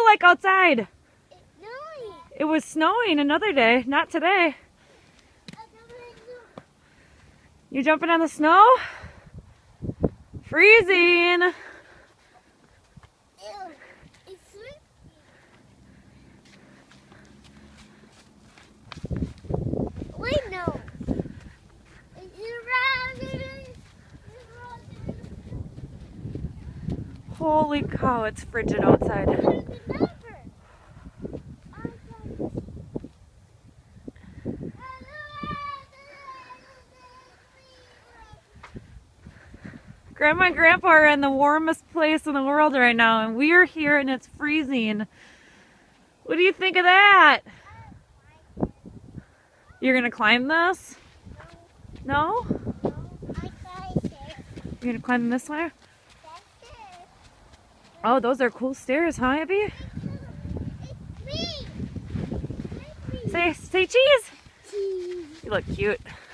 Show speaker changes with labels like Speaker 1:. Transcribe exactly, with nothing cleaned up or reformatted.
Speaker 1: like outside?
Speaker 2: It's snowing.
Speaker 1: It was snowing another day, not today. You jumping on the snow? Freezing.
Speaker 2: Ew, it's sweet. Wait, no. It's around.
Speaker 1: Holy cow, it's frigid outside. Grandma and Grandpa are in the warmest place in the world right now, and we are here and it's freezing. What do you think of that? You're gonna climb this? No? You're gonna climb this way? Oh, those are cool stairs, huh, Abby? Say, say cheese!
Speaker 2: Cheese.
Speaker 1: You look cute.